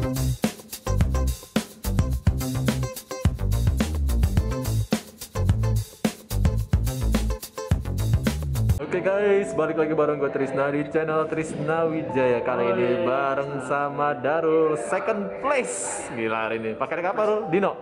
Oke guys, balik lagi bareng gue Trisna di channel Trisna Wijaya. Kali ini bareng sama Darul second place. Gila hari ini. Pakai deck apa Rul? Dino?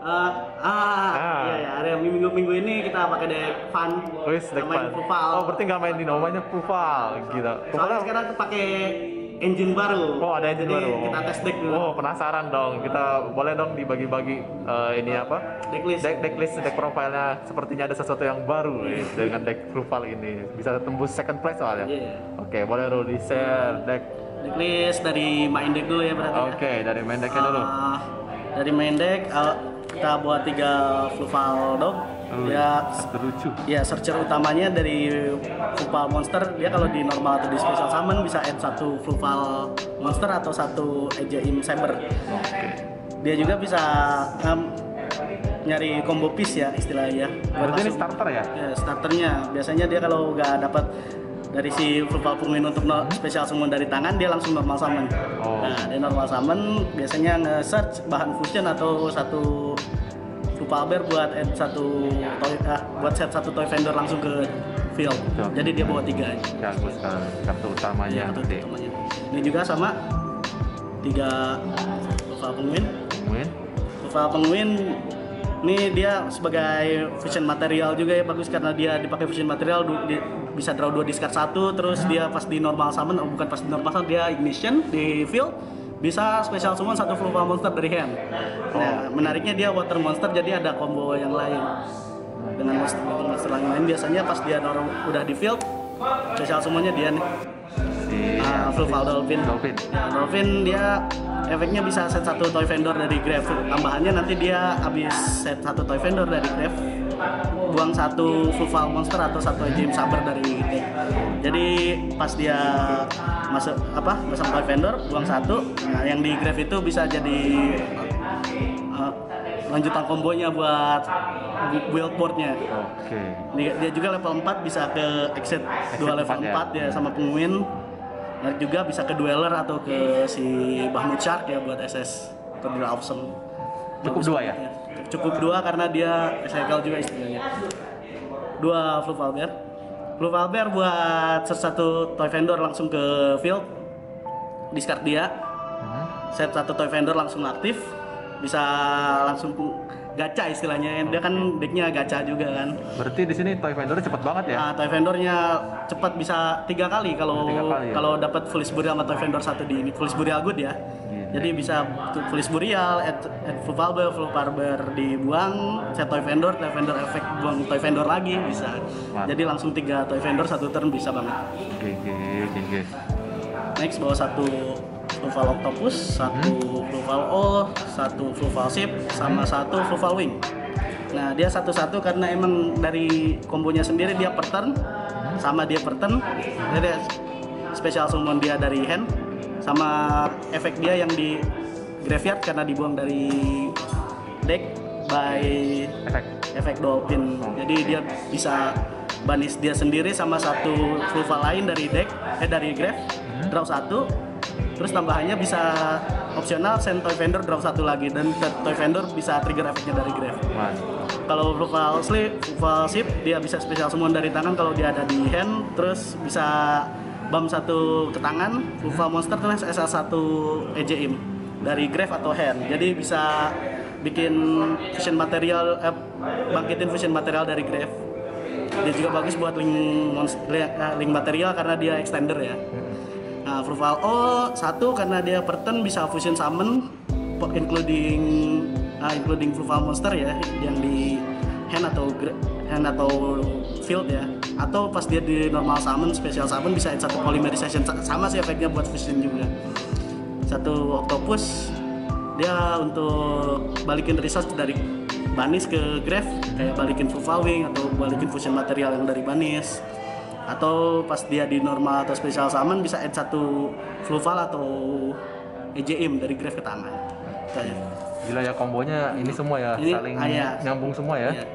Iya, hari minggu ini kita pakai deck Fun. Wis, deck Fun. Oh, berarti nggak main Dino, mainnya Pufal. Gila. Soalnya sekarang pakai engine baru. Oh, ada engine jadi baru. kita tes deck dulu. Oh, penasaran dong. Kita boleh dong dibagi-bagi ini apa? Decklist, deck profilnya. Sepertinya ada sesuatu yang baru dengan deck profile ini. Bisa tembus second place soalnya. Oke, boleh Rul di-share decklist dari main deck dulu ya berarti. Oke, dari main decknya dulu. Dari main deck kita buat 3 Fluval Dog. Dia lucu. Ya, searcher utamanya dari Fluval Monster. Dia kalau di normal atau di special summon bisa add 1 Fluval Monster atau 1 EJIM Saber. Dia juga bisa nyari combo piece ya istilahnya. Berarti ini starter ya? Ya, starternya. Biasanya dia kalau nggak dapat dari si Fluval Penguin untuk special summon dari tangan, dia langsung normal summon. Nah, dia normal summon biasanya nge-search bahan fusion atau 1 Fluval Bear buat add 1 toy, buat set 1 toy vendor langsung ke field. Jadi dia bawa 3 aja. Ya, kartu utamanya. Ini juga sama 3 Fluval Penguin. Fluval Penguin ini dia sebagai fusion material juga ya, bagus karena dia dipakai fusion material bisa draw 2 discard 1, terus dia pas di normal summon, bukan pas di normal summon, dia ignition di field bisa special summon 1 Fluval Monster dari hand. Nah, menariknya dia water monster, jadi ada combo yang lain dengan monster lain. Biasanya pas dia udah di field, special summonnya dia nih Fluval Dolphin. Dolphin dia efeknya bisa set 1 toy vendor dari grave. Tambahannya nanti dia habis set 1 toy vendor dari grave, buang 1 Fluval Monster atau 1 EJIM Saber dari deck. Jadi pas dia masuk masang toy vendor, buang 1. Nah, yang di grave itu bisa jadi lanjutan kombonya buat build boardnya. Dia juga level 4 bisa ke exit 2 level 4 ya sama penguin. Nah, juga bisa ke dueler atau ke si Bahamut Shark ya buat SS atau Drill Awesome. Cukup 2 ya? Cukup 2 karena dia recycle juga istilahnya. 2 Fluval Bear. Fluval Bear buat satu toy vendor langsung ke field, discard dia. Set 1 toy vendor langsung aktif. Bisa langsung gacha istilahnya, dia kan decknya gacha juga kan. Berarti di sini toy vendornya cepet banget ya? Nah, toy vendornya cepat, bisa 3 kali kalau dapat Foolish Burial sama toy vendor 1 di ini. Foolish Burial good ya. Jadi bisa Foolish Burial, add Fluval Bear dibuang, set toy vendor efek buang toy vendor lagi bisa. Jadi langsung 3 toy vendor 1 turn bisa banget. Next bawa 1 Fluval Octopus, 1 Fluval O, 1 Fluval Ship, sama 1 Fluval Wing. Nah, dia satu-satu karena emang dari kombonya sendiri dia per turn, sama dia per turn. Jadi special summon dia dari hand, sama efek dia yang di graveyard karena dibuang dari deck by efek Dolphin. Jadi dia bisa banish dia sendiri sama 1 Fluval lain dari deck, dari grave, draw 1. Terus tambahannya bisa opsional send toy vendor draw 1 lagi, dan toy vendor bisa trigger efeknya dari grave. Kalau Fluval Ship dia bisa special summon dari tangan kalau dia ada di hand, terus bisa bump 1 ke tangan, Fluval Monster terus SL1 EJIM dari grave atau hand. Jadi bisa bikin fusion material, bangkitin fusion material dari grave. Dia juga bagus buat link material karena dia extender ya. Nah, Fluval O 1 karena dia per turn bisa fusion summon including Fluval Monster ya, yang di hand atau field ya, atau pas dia di normal summon, special summon bisa add 1 polymerization, sama sih efeknya buat fusion juga. 1 Octopus dia untuk balikin resource dari banish ke grave, kayak balikin Fluval Wing atau balikin fusion material yang dari banish. Atau pas dia di normal atau special summon bisa add 1 Fluval atau EJIM dari grave ke tangan. Gila ya, kombonya ini semua ya, saling nyambung semua ya.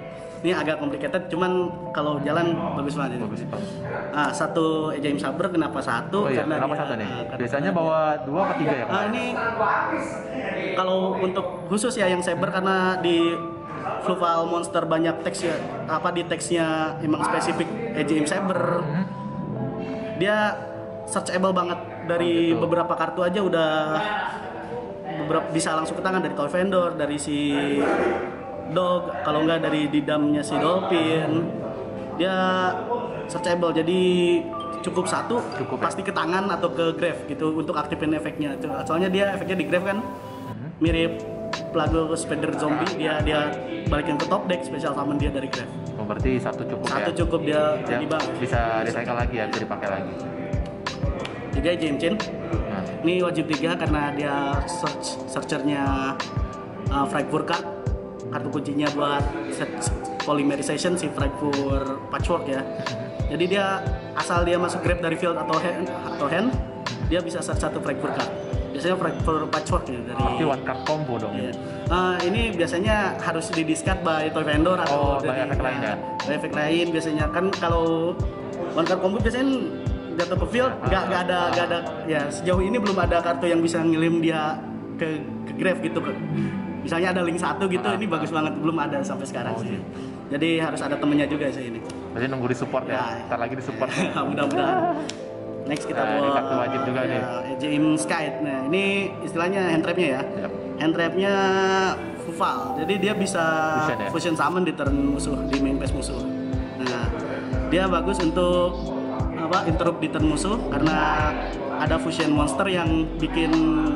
Ini agak complicated, cuman kalau jalan bagus banget. Bagus banget. Satu Ajaim Saber kenapa satu? Oh iya, karena kenapa dia, satu nih? Biasanya bawa 2 atau 3 ya? ini kalau untuk khusus ya yang Saber karena di Fluval Monster banyak teks ya, di teksnya emang spesifik Ajaim Saber. Dia searchable banget dari beberapa kartu aja udah bisa langsung ke tangan dari toy vendor, dari si dog, kalau nggak dari didamnya si dolphin. Dia searchable, jadi cukup satu pasti ke tangan atau ke grave gitu untuk aktifin efeknya. Soalnya dia efeknya di grave kan mirip Plague Spider Zombie, dia balikin ke top deck, special summon dia dari grave. Oh, berarti satu cukup Satu cukup dia jadi bang. Bisa recycle lagi ya, bisa dipakai lagi. 3 Ajaim Chain. Ini wajib 3 karena dia searchernya Fragfur card. Kartu kuncinya buat set polymerization si Fragfur Patchwork ya. Jadi dia asal dia masuk grab dari field atau hand, dia bisa search satu Fragfur card. Biasanya Fragfur Patchwork ya dari. Berarti one card combo dong. Iya. Ini biasanya harus di discard by toy vendor atau dari efek lain ya. By efek lain biasanya kan kalau one card combo biasanya jatuh ke field nggak ada ya sejauh ini belum ada kartu yang bisa ngirim dia ke grave gitu. Misalnya ada link 1 gitu, ini bagus banget, belum ada sampai sekarang sih. Jadi harus ada temennya juga sih ini. Berarti nunggu di support ya. Ntar lagi di support. Mudah-mudahan. Next kita ini kartu wajib juga nih. Ajaim Sky. Nah, ini istilahnya hand trapnya ya. Yep. Hand trapnya Fluval. Jadi dia bisa fusion summon di turn musuh, di main phase musuh. Nah, dia bagus untuk interrupt di turn musuh karena ada fusion monster yang bikin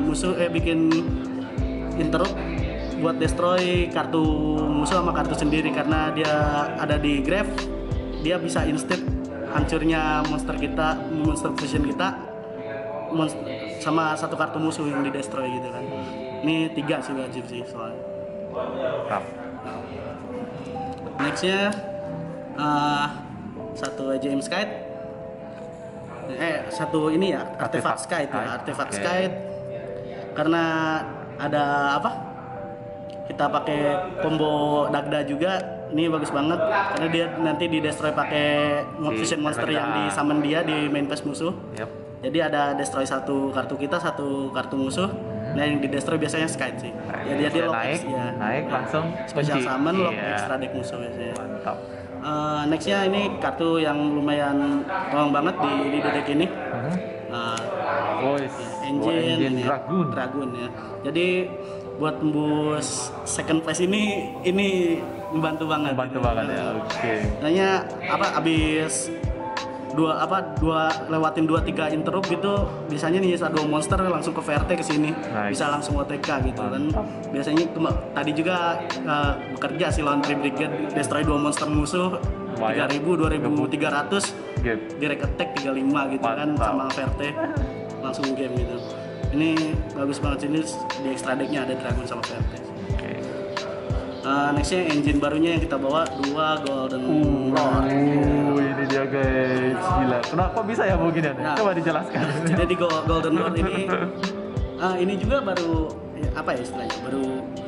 interrupt buat destroy kartu musuh sama kartu sendiri. Karena dia ada di grave, dia bisa instant hancurnya monster fusion kita sama satu kartu musuh yang di destroy gitu kan. Ini 3 sih wajib sih soalnya. Nextnya satu Ajaim Sky. Satu ini ya Artifact Sky ya. Artifact Sky karena ada kita pakai combo Dagda juga, ini bagus banget karena dia nanti di destroy pakai fusion monster yang di summon dia di main phase musuh. Jadi ada destroy satu kartu kita, satu kartu musuh. Nah yang di destroy biasanya Sky sih. Jadi dia naik langsung special summon lock extra deck musuh biasanya. Mantap. Nextnya ini kartu yang lumayan tolong banget di deck ini. Engine Dragoon ya. Jadi buat tembus second place ini membantu banget. Ya. Oke. Nanya abis lewatin 2-3 interrupt gitu, biasanya nih 2 monster langsung ke VRT ke sini. Bisa langsung OTK gitu kan. Biasanya tadi juga bekerja si Laundry Brigade, destroy 2 monster musuh 3.000, 2.300 direct attack 35 gitu kan sama VRT langsung game gitu. Ini bagus banget sini di extra decknya ada Dragon sama VRT. Nextnya engine barunya yang kita bawa 2 Golden Lord. Ini dia guys, gila. Kenapa bisa ya begini? Coba dijelaskan. Jadi Golden Lord ini juga baru istilahnya baru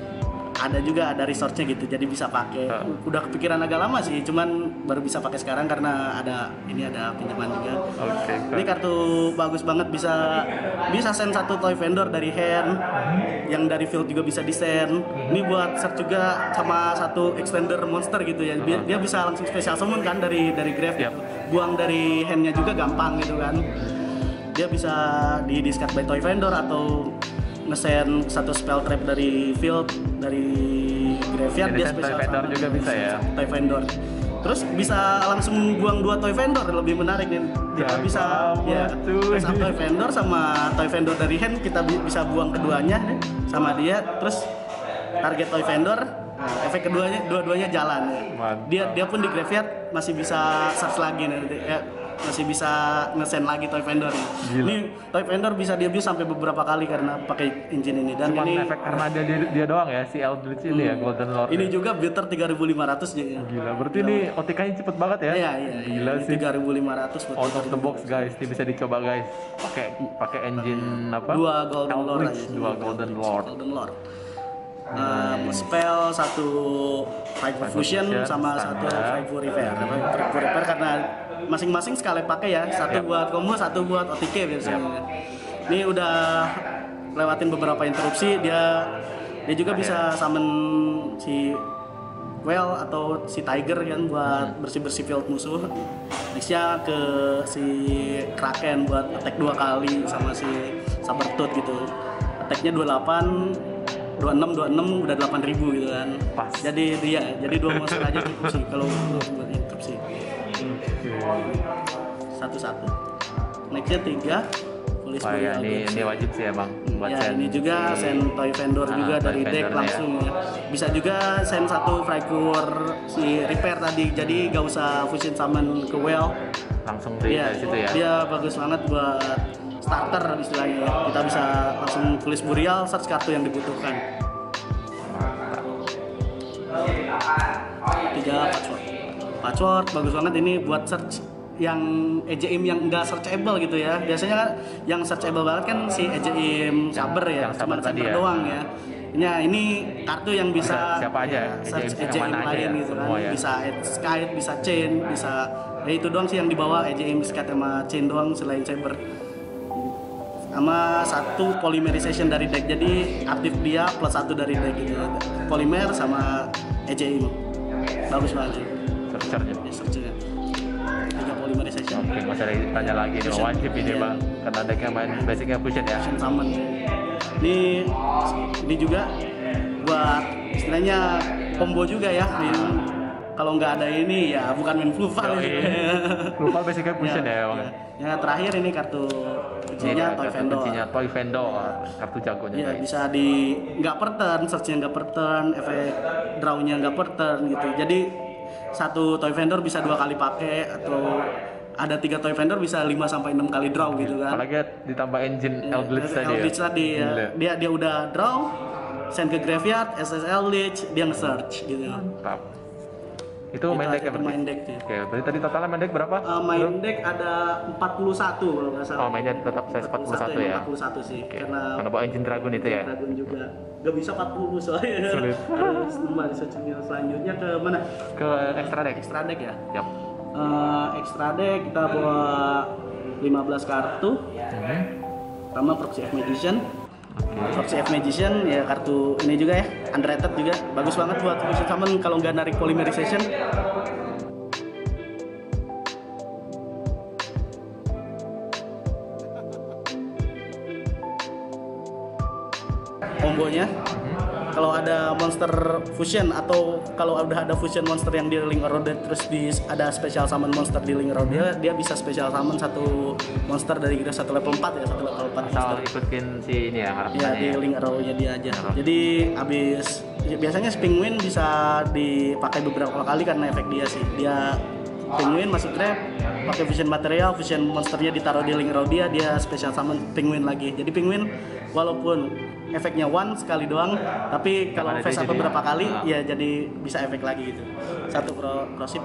ada resource-nya gitu, jadi bisa pakai. Udah kepikiran agak lama sih, cuman baru bisa pakai sekarang karena ada pinjaman juga. Ini kartu bagus banget, bisa send satu toy vendor dari hand, yang dari field juga bisa di send. Ini buat search juga sama satu extender monster gitu ya. Dia bisa langsung special summon kan dari grave gitu. Buang dari handnya juga gampang gitu kan. Dia bisa di discard by toy vendor atau nge-send satu spell trap dari field, dari graveyard. Dia special toy vendor juga bisa ya. Toy vendor. Terus bisa langsung buang 2 toy vendor, lebih menarik nih. Kita bisa toy vendor sama toy vendor dari hand, kita bisa buang keduanya sama dia. Terus target toy vendor, efek dua-duanya jalan. Dia pun di graveyard masih bisa search lagi nanti. Masih bisa nge-send lagi toy vendor ini. Toy vendor bisa di-abuse sampai beberapa kali karena pakai engine ini. Dan cuma ini efek karena dia doang ya, si Eldritch ini ya, Golden Lord. Ini juga builder 3.500 ya. Gila, berarti ini OTK-nya cepet banget ya. Iya. Gila sih. 3.500 out of the box guys, ini bisa dicoba guys. Pakai engine 2 Golden Lord. 2 Golden Lord. Spell, satu Frightful Fusion sama satu Frightful Repair. Frightful Repair karena masing-masing sekali pakai ya, satu buat combo, satu buat OTK biasanya. Ini udah lewatin beberapa interupsi, dia juga bisa summon si Well atau si Tiger kan buat bersih-bersih field musuh. Nextnya ke si Kraken buat attack 2 kali sama si Sabertooth gitu. Attacknya 28, 26 udah 8.000 gitu kan. Pas. Jadi 2 monster aja cukup sih kalau buat interupsi. Satu-satu. Nextnya 3 ya, ini wajib sih emang buat ya, ini juga send toy vendor juga dari deck langsung ya. Bisa juga send satu Frightful si Repair tadi, jadi gak usah fusion summon ke Well, langsung dari situ ya. Dia bagus banget buat starter istilahnya ya. Kita bisa langsung tulis Burial, search kartu yang dibutuhkan. 3 Patchwork bagus banget ini buat search yang EJIM yang enggak searchable gitu ya. Biasanya kan yang searchable banget kan si EJIM Saber ya, cuma Saber doang ya. Ini kartu yang bisa siapa aja, search EJIM lain ya, gitu kan. ya. Bisa Skite, bisa Chain, bisa itu doang sih yang dibawa EJIM Skite sama Chain doang selain Saber. Sama satu polymerization dari deck, jadi aktif dia plus 1 dari deck gitu. Polymer sama EJIM. Bagus banget sih. Searchernya. Polymerization. Oke, nggak usah ditanya lagi nih, wajib ini bang, karena decknya main basicnya fusion ya. Fusion summon. Ini juga buat istilahnya combo juga ya. Kalau nggak ada ini ya bukan main Flufal. Flufal basicnya fusion ya bang. Yang terakhir ini kartu kuncinya Toy Vendor. Toy Vendor, kartu jagonya. Iya, bisa di nggak per turn, searchnya nggak per turn, efek drawnya nggak per turn gitu. Jadi satu Toy Vendor bisa 2 kali pakai, atau ada 3 Toy Vendor bisa 5-6 kali draw gitu kan. Apalagi ditambah engine Eldritch tadi ya. Dia udah draw, send ke graveyard, SSL Lich, dia nge-search gitu. Mantap. Itu main deck ya berarti? Main deck ya. Oke, berarti tadi totalnya main deck berapa? Main deck ada 41 kalau nggak salah. Oh, mainnya tetap size 41 ya? 41 sih, karena bawa engine Dragon itu ya? Dragon juga. Gak bisa 40 soalnya. Sulit. Terus kembali selanjutnya ke mana? Ke extra deck? Extra deck ya? Yap. Extra deck kita bawa 15 kartu. Pertama Proxy F Magician. Proxy F Magician ya, kartu ini juga ya, underrated juga, bagus banget buat fusion summon kalau nggak narik polymerization. Kombonya kalau ada monster fusion atau kalau udah ada fusion monster yang di link road terus ada special summon monster di link road dia bisa special summon satu monster dari kita 1 level 4 ya, 1 level 4 monster. Ikutin si ini ya harapannya. Ya di link road-nya dia aja. Jadi abis biasanya Penguin bisa dipakai beberapa kali karena efek dia sih. Dia Penguin masuk trap, pakai fusion material, fusion monsternya ditaruh di link road dia special summon Penguin lagi. Jadi Penguin walaupun efeknya one sekali doang, tapi kalau face up beberapa kali ya jadi bisa efek lagi gitu. Satu prosip.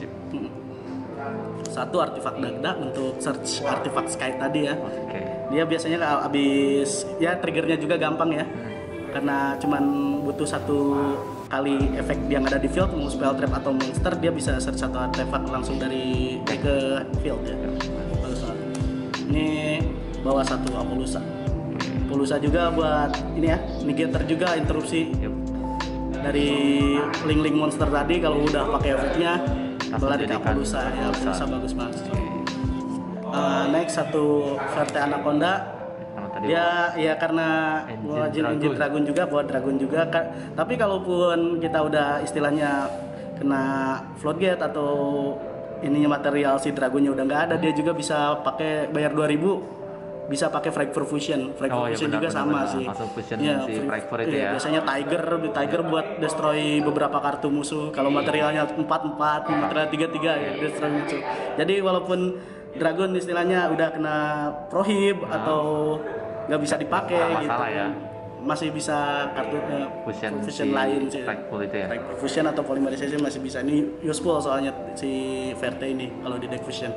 Satu artefak Dagda untuk search artefak Sky tadi ya. Dia biasanya abis ya triggernya juga gampang ya. Karena cuman butuh 1 kali efek yang ada di field, mau spell trap atau monster, dia bisa search satu artefak langsung dari ke field ya. Bagus banget. Ini bawa 1 Apollusa. Apollusa juga buat ini ya, negator juga interupsi. Dari link-link monster tadi kalau udah pakai efeknya lari ke Apollusa ya. Apollusa bagus banget. Next satu Verte Anaconda. Dia ya karena engine Dragon juga buat Dragon juga. Tapi kalaupun kita udah istilahnya kena floodgate atau ininya material si Dragonnya udah nggak ada, dia juga bisa pakai bayar 2.000, bisa pakai Frightful Fusion. Frightful Fusion juga sama sih. Masuk fusion si Frightful itu ya. Biasanya Tiger buat destroy beberapa kartu musuh. Kalau materialnya 4, material 3 ya destroy musuh. Jadi walaupun Dragon istilahnya udah kena prohib atau nggak bisa dipakai gitu ya. Masih bisa kartu fusion lain sih. Fusion atau polymerization masih bisa. Ini useful soalnya si Verte ini kalau di deck fusion.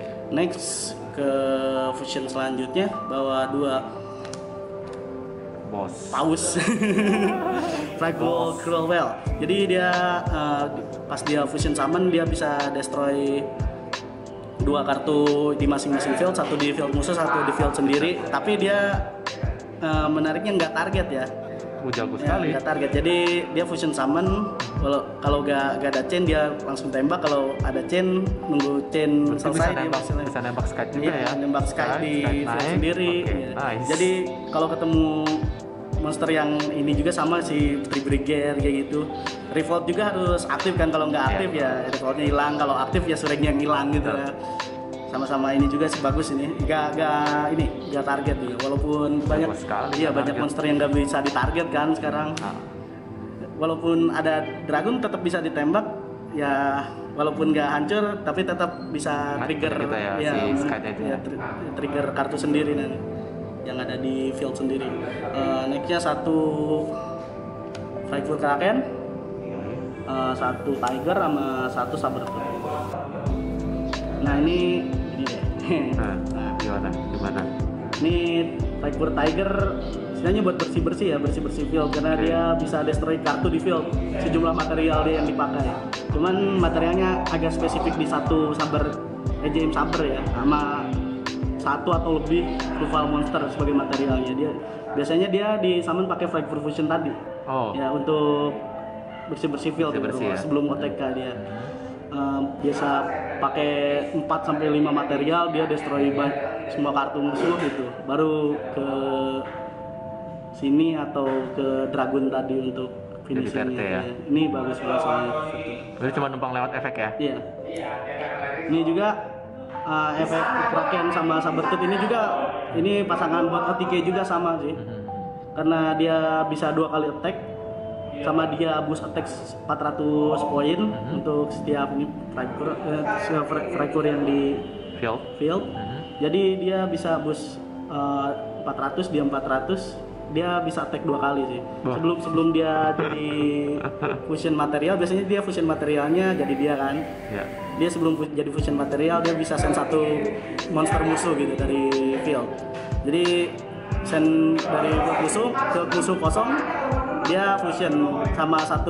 Next ke fusion selanjutnya bawa 2 Paus. Frightful Cruel Whale. Jadi dia pas dia fusion summon dia bisa destroy 2 kartu di masing-masing field, satu di field musuh, satu di field sendiri. Tapi dia menariknya nggak target ya. Jago sekali. Nggak target. Jadi dia fusion summon. Kalau nggak ada chain dia langsung tembak. Kalau ada chain nunggu chain selesai bisa nembak Sky juga ya. Nembak Sky di field sendiri. Okay, nice. Jadi kalau ketemu monster yang ini juga sama si Trigger kayak gitu. Revolt juga harus aktif kan, kalau nggak aktif ya revoltnya hilang, kalau aktif ya surenya hilang gitu ya. Sama-sama ini juga sih bagus ini, nggak target juga, walaupun banyak banyak monster yang nggak bisa ditarget kan sekarang. Walaupun ada dragon tetap bisa ditembak ya, walaupun nggak hancur tapi tetap bisa trigger trigger kartu sendiri nanti yang ada di field sendiri. Nextnya satu Frightful Kraken, satu Tiger sama satu Sabertooth. Nah ini deh. Gimana? Ini Frightful Tiger istilahnya buat bersih field karena dia bisa destroy kartu di field sejumlah material dia yang dipakai. Cuman materialnya agak spesifik di satu EJM Saber ya, sama satu atau lebih Fluval Monster sebagai materialnya. Dia biasanya di summon pakai Frightful Fusion tadi. Ya untuk bersih field sebelum OTK dia. Biasa pakai 4-5 material, dia destroy semua kartu musuh gitu. Baru ke sini atau ke Dragon tadi untuk finishingnya. Ya? Ini bagus banget soalnya. Jadi cuma numpang lewat efek ya? Iya. Ini juga efek Kraken sama Sabertooth ini pasangan buat OTK juga sama sih. Karena dia bisa 2 kali attack, sama dia boost attack 400 poin untuk setiap Frightful yang di field. Jadi dia bisa boost 400, dia 400. Dia bisa attack 2 kali sih. Sebelum dia jadi fusion material, biasanya dia fusion materialnya jadi dia kan. Dia sebelum jadi fusion material dia bisa send 1 monster musuh gitu dari field. Jadi send dari musuh ke musuh kosong, dia fusion sama 1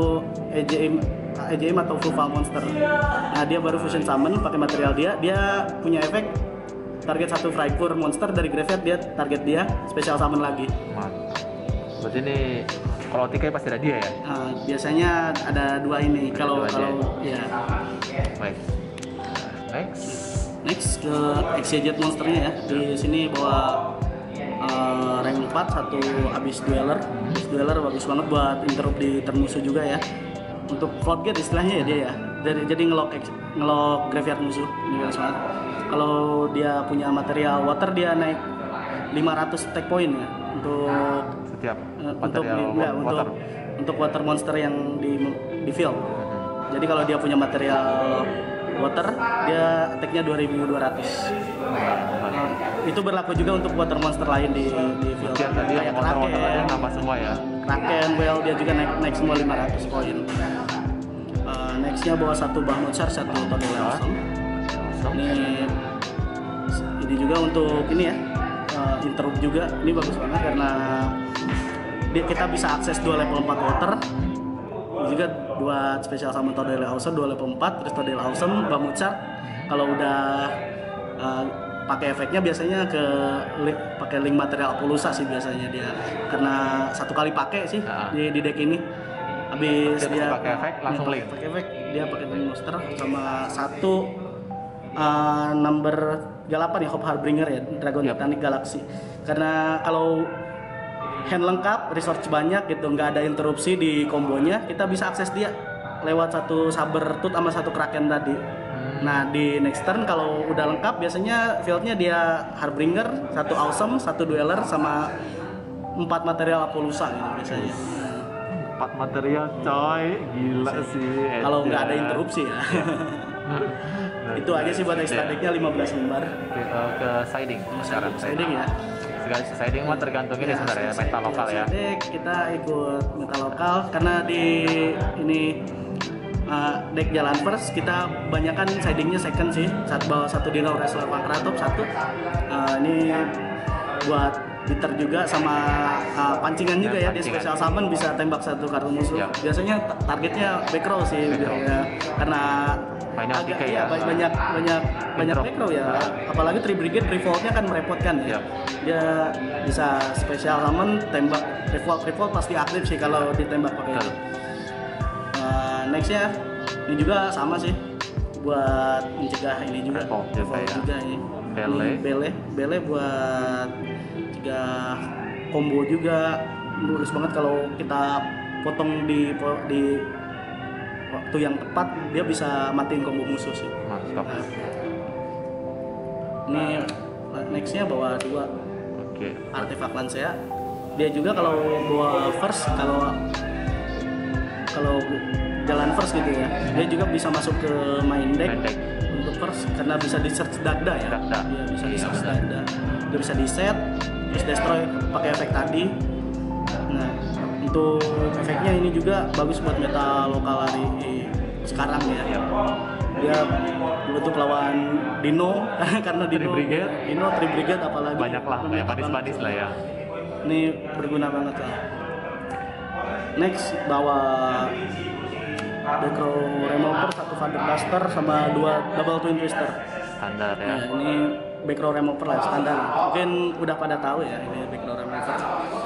EJM atau Fluval Monster. Nah dia baru fusion summon pakai material dia punya efek target 1 Frightful Monster dari graveyard, dia target dia special summon lagi. Berarti ini kalau OTK pasti ada dia ya? Biasanya ada 2 ini. Kalau ya. Baik. Next ke Exeget monsternya ya. Di sini bawa rank 4 satu Abyss Dweller. Abyss Dweller bagus banget buat interrupt di turn musuh juga ya. Untuk floodgate istilahnya ya dia ya. Jadi ngelock graveyard musuh. Ini bagus banget. Kalau dia punya material water dia naik 500 attack point ya untuk setiap material untuk water monster yang di field. Jadi kalau dia punya material water dia attack-nya 2200. Itu berlaku juga untuk water monster lain di field. Kayak Kraken nambah semua ya. Kraken, Whale dia juga naik semua 500 poin. Nextnya bawa 1 Bahamut Charge, 1 Todel Awesome. Ini juga untuk ini ya interrupt juga, ini bagus banget karena kita bisa akses 2 level 4 water. Ini juga buat special summon Todel Awesome 2 level 4, terus Todel Awesome Bahamut Charge. Kalau udah pakai efeknya biasanya pakai link material Apollusa sih biasanya dia, karena 1 kali pakai sih di deck ini. Habis dia pakai efek langsung link. Pakai efek dia pakai link monster sama 1 number Galapan ya, Hope Harbinger ya, Dragon Titanic Galaxy. Karena kalau hand lengkap, resource banyak gitu, nggak ada interupsi di kombonya, kita bisa akses dia lewat 1 Sabertooth sama 1 Kraken tadi. Nah di next turn kalau udah lengkap biasanya fieldnya dia Harbinger, 1 Awesome, 1 Dweller sama 4 material Apollusa gitu biasanya. 4 material coy, gila sih. Kalau nggak ada interupsi ya. Itu aja sih buat extra decknya 15 lembar. Ke siding sekarang. Siding ya. Segala siding mah tergantungin ya sebenarnya meta lokal ya. Deck kita ikut meta lokal karena di ini deck jalan first kita banyakkan sidingnya second sih. Bawa 1 Dino Wrestler Pankratop 1. Ini buat bitter juga sama pancingan juga ya. Dia Pancingan. special summon bisa tembak satu kartu musuh. Ya. Biasanya targetnya back row sih, ya. Karena Mainnya agak TK ya, ya. banyak back row ya. Apalagi 3 Brigade revoltnya kan merepotkan ya. Ya. Dia bisa special summon tembak revolt pasti aktif sih kalau ditembak pakai itu. Nextnya ini juga sama sih buat mencegah ini juga. Revolt juga ya. Juga ini. Bele buat cegah combo juga. Bagus banget kalau kita potong di waktu yang tepat, dia bisa matiin combo musuh sih. Mantap. Ini nextnya bawa 2 Oke. artefak Lancea. Dia juga kalau bawa first, kalau jalan first gitu ya, dia juga bisa masuk ke main deck untuk first karena bisa di search Dagda ya. Dagda. Dia bisa di search Dagda. Dia bisa di set, terus destroy pakai efek tadi. Nah, untuk efeknya ini juga bagus buat meta lokal hari sekarang ya. Dia bentuk lawan Dino karena Dino 3 Brigade apalagi Banyak lah, kayak manis-manis lah ya. ini berguna banget lah. Next bawa Backrow Remover, 1 Thunder Blaster sama 2 Double Twin Twister. Standar ya. Nah, ini Backrow Remover lah standar. Mungkin udah pada tahu ya ini Backrow Remover.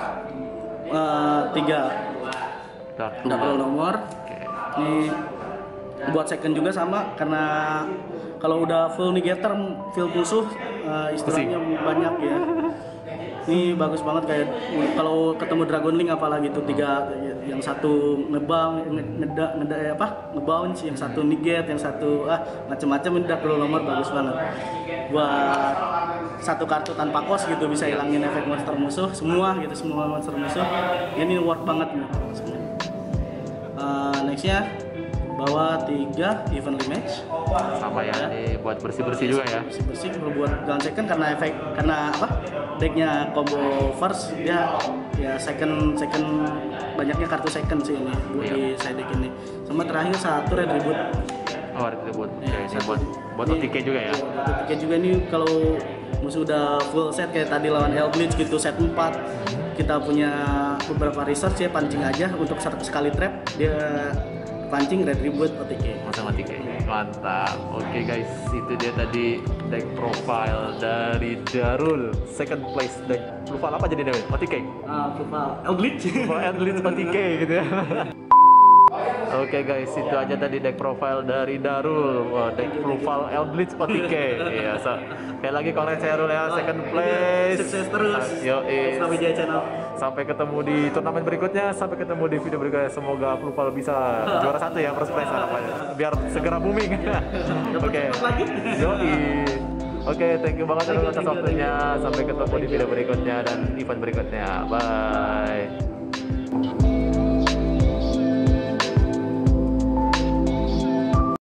3 double nomor. Ini buat second juga sama karena kalau udah full negator field musuh istilahnya banyak ya. Ini bagus banget kayak kalau ketemu Dragon Link apalagi tuh 3 yang satu ngebounce, yang satu negate, yang satu macam-macam. Ini double nomor bagus banget. Buat satu kartu tanpa cost gitu bisa hilangin efek monster musuh semua monster musuh. Ini worth banget nih. Nextnya bawa 3 evenly match Sama ya, ini buat bersih-bersih juga ya. bersih buat ground second karena decknya combo first, dia ya second banyaknya kartu second sih ini buat di side deck ini. Sama terakhir 1 red reboot. Oh, ada reboot. Ya, ini buat OTK juga ya. OTK juga ini kalau musuh udah full set kayak tadi lawan Hellblitz gitu set 4. Kita punya beberapa research ya, pancing aja untuk sekali trap dia pancing red reboot OTK. Sama OTK. Mantap. Oke guys, itu dia tadi deck profile dari Darul. Second place deck profile apa jadi namanya? OTK. Profile Eldritch. Eldritch OTK gitu ya. Oke guys, itu aja tadi deck profile dari Darul. Deck profile Eldritch OTK. Iya, sekali lagi koreksi Darul ya, second place. Sukses terus. Sampai di channel. Sampai ketemu di turnamen berikutnya, sampai ketemu di video berikutnya. Semoga profile bisa juara 1 ya, first place harapannya. Biar segera booming. Oke. Yoi. Oke, thank you banget atas waktunya. Sampai ketemu di video berikutnya dan event berikutnya. Bye.